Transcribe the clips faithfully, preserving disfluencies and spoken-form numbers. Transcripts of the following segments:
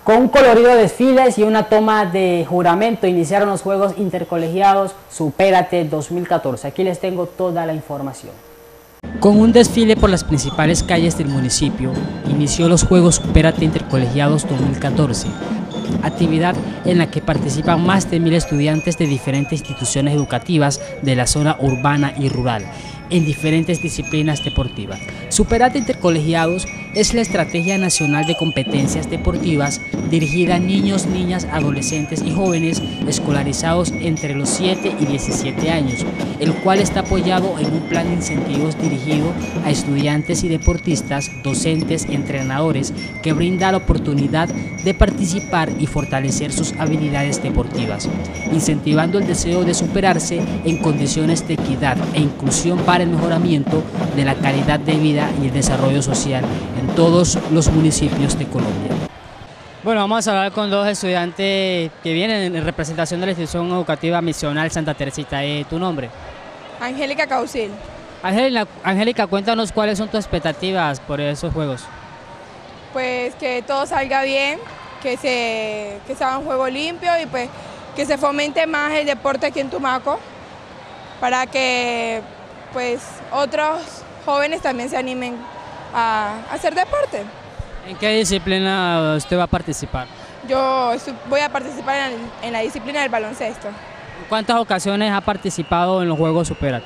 Con un colorido desfiles y una toma de juramento iniciaron los Juegos Intercolegiados Supérate dos mil catorce. Aquí les tengo toda la información. Con un desfile por las principales calles del municipio, inició los Juegos Supérate Intercolegiados dos mil catorce, actividad en la que participan más de mil estudiantes de diferentes instituciones educativas de la zona urbana y rural, en diferentes disciplinas deportivas. Supérate Intercolegiados es la estrategia nacional de competencias deportivas dirigida a niños, niñas, adolescentes y jóvenes escolarizados entre los siete y diecisiete años, el cual está apoyado en un plan de incentivos dirigido a estudiantes y deportistas, docentes y entrenadores que brinda la oportunidad de participar y fortalecer sus habilidades deportivas, incentivando el deseo de superarse en condiciones de equidad e inclusión para el mejoramiento de la calidad de vida y el desarrollo social en todos los municipios de Colombia. Bueno, vamos a hablar con dos estudiantes que vienen en representación de la institución educativa misional Santa Teresita. Eh, ¿Tu nombre? Angélica Causil. Angélica, Angélica, cuéntanos cuáles son tus expectativas por esos juegos. Pues que todo salga bien, que se, que se haga un juego limpio y pues que se fomente más el deporte aquí en Tumaco para que pues otros jóvenes también se animen a, a hacer deporte. ¿En qué disciplina usted va a participar? Yo voy a participar en, en la disciplina del baloncesto. ¿Cuántas ocasiones ha participado en los Juegos Supérate?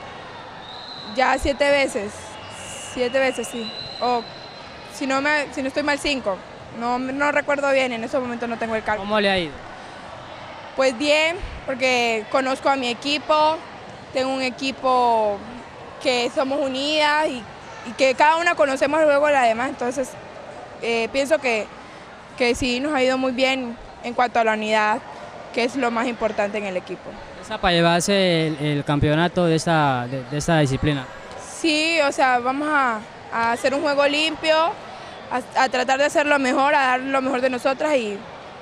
Ya siete veces, siete veces sí, o si no, me, si no estoy mal cinco, no, no recuerdo bien, en ese momento no tengo el cálculo. ¿Cómo le ha ido? Pues bien, porque conozco a mi equipo, tengo un equipo que somos unidas y, y que cada una conocemos luego a la demás, entonces eh, pienso que, que sí nos ha ido muy bien en cuanto a la unidad, que es lo más importante en el equipo. ¿Esa para llevarse el, el campeonato de esta, de, de esta disciplina? Sí, o sea, vamos a, a hacer un juego limpio, a, a tratar de hacer lo mejor, a dar lo mejor de nosotras y,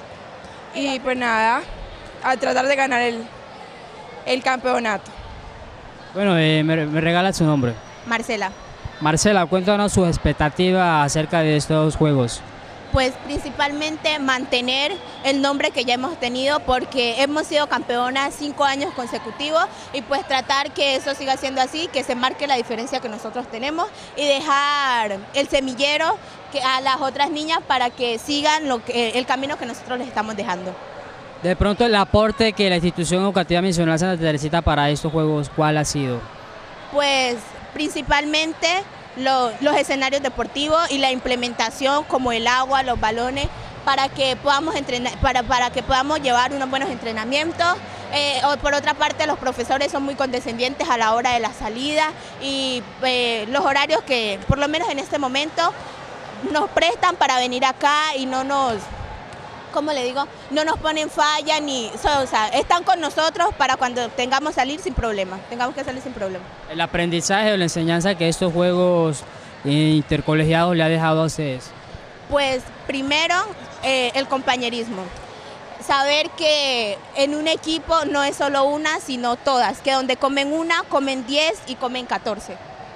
y pues nada, a tratar de ganar el, el campeonato. Bueno, eh, me, me regala su nombre. Marcela. Marcela, cuéntanos sus expectativas acerca de estos juegos. Pues principalmente mantener el nombre que ya hemos tenido porque hemos sido campeonas cinco años consecutivos y pues tratar que eso siga siendo así, que se marque la diferencia que nosotros tenemos y dejar el semillero que a las otras niñas para que sigan lo que, el camino que nosotros les estamos dejando. De pronto el aporte que la institución educativa misional Santa Teresita para estos juegos, ¿cuál ha sido? Pues principalmente Lo, los escenarios deportivos y la implementación como el agua, los balones, para que podamos entrenar, para, para que podamos llevar unos buenos entrenamientos. Eh, o por otra parte, los profesores son muy condescendientes a la hora de la salida y eh, los horarios que, por lo menos en este momento, nos prestan para venir acá y no nos, ¿cómo le digo? No nos ponen falla ni, o sea, están con nosotros para cuando tengamos salir sin problema, tengamos que salir sin problema. El aprendizaje o la enseñanza que estos juegos intercolegiados le ha dejado a ustedes. Pues primero eh, el compañerismo, saber que en un equipo no es solo una, sino todas, que donde comen una, comen diez y comen catorce.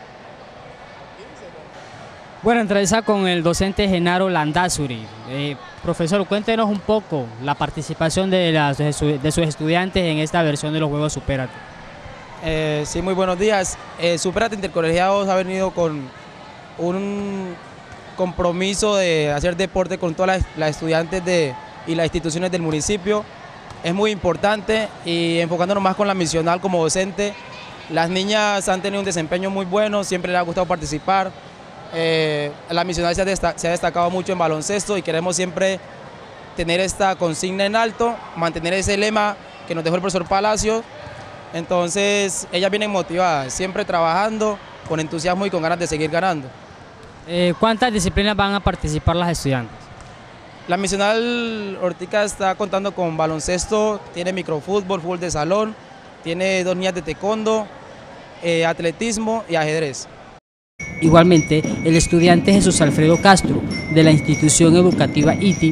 Bueno, entrevista con el docente Genaro Landazuri. Eh, profesor, cuéntenos un poco la participación de, las, de, su, de sus estudiantes en esta versión de los Juegos Supérate. Eh, sí, muy buenos días. Eh, Supérate Intercolegiados ha venido con un compromiso de hacer deporte con todas las, las estudiantes de, y las instituciones del municipio. Es muy importante y enfocándonos más con la misional como docente. Las niñas han tenido un desempeño muy bueno, siempre les ha gustado participar. Eh, la misional se ha, desta se ha destacado mucho en baloncesto y queremos siempre tener esta consigna en alto, mantener ese lema que nos dejó el profesor Palacio. Entonces ellas vienen motivadas, siempre trabajando con entusiasmo y con ganas de seguir ganando. Eh, ¿Cuántas disciplinas van a participar las estudiantes? La misional Ortica está contando con baloncesto, tiene microfútbol, fútbol de salón, tiene dos niñas de taekwondo, eh, atletismo y ajedrez. Igualmente, el estudiante Jesús Alfredo Castro, de la institución educativa I T I,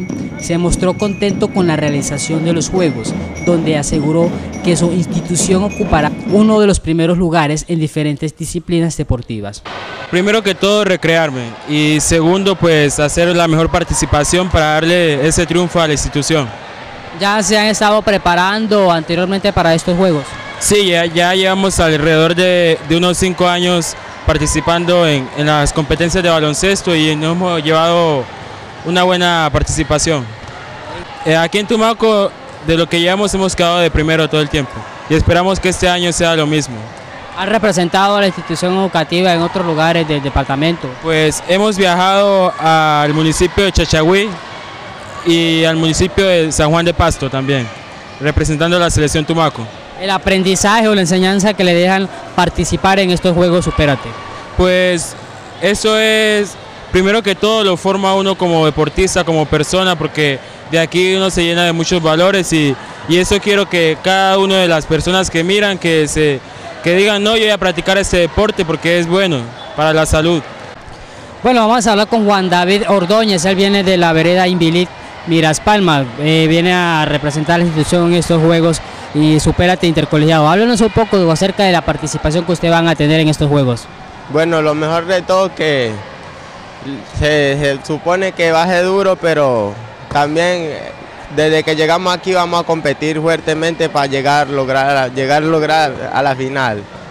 se mostró contento con la realización de los Juegos, donde aseguró que su institución ocupará uno de los primeros lugares en diferentes disciplinas deportivas. Primero que todo, recrearme, y segundo, pues hacer la mejor participación para darle ese triunfo a la institución. ¿Ya se han estado preparando anteriormente para estos Juegos? Sí, ya, ya llevamos alrededor de, de unos cinco años participando en, en las competencias de baloncesto y nos hemos llevado una buena participación. Eh, aquí en Tumaco, de lo que llevamos, hemos quedado de primero todo el tiempo y esperamos que este año sea lo mismo. ¿Han representado a la institución educativa en otros lugares del departamento? Pues hemos viajado al municipio de Chachagüí y al municipio de San Juan de Pasto también, representando a la selección Tumaco. ¿El aprendizaje o la enseñanza que le dejan participar en estos Juegos Supérate? Pues eso es, primero que todo, lo forma uno como deportista, como persona, porque de aquí uno se llena de muchos valores y, y eso quiero que cada una de las personas que miran, que, se, que digan, no, yo voy a practicar este deporte porque es bueno para la salud. Bueno, vamos a hablar con Juan David Ordóñez, él viene de la vereda Invilit, Miras Palmas, eh, viene a representar a la institución en estos Juegos y Supérate Intercolegiado. Háblenos un poco acerca de la participación que ustedes van a tener en estos Juegos. Bueno, lo mejor de todo que se, se supone que baje duro, pero también desde que llegamos aquí vamos a competir fuertemente para llegar lograr llegar lograr a la final.